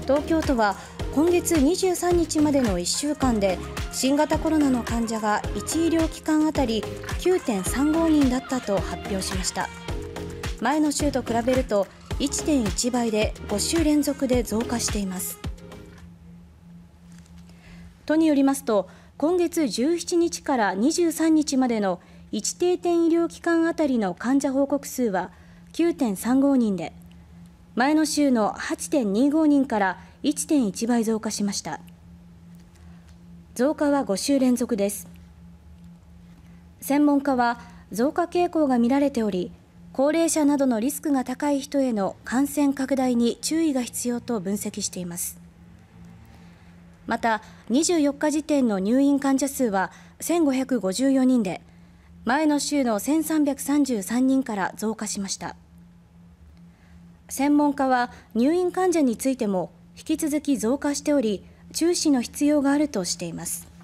東京都は今月23日までの1週間で新型コロナの患者が1医療機関あたり 9.35 人だったと発表しました。前の週と比べると 1.1 倍で5週連続で増加しています。都によりますと、今月17日から23日までの1定点医療機関あたりの患者報告数は 9.35 人で、前の週の 8.25 人から 1.1 倍増加しました。増加は5週連続です。専門家は、増加傾向が見られており、高齢者などのリスクが高い人への感染拡大に注意が必要と分析しています。また、24日時点の入院患者数は1554人で、前の週の1333人から増加しました。専門家は、入院患者についても引き続き増加しており、注視の必要があるとしています。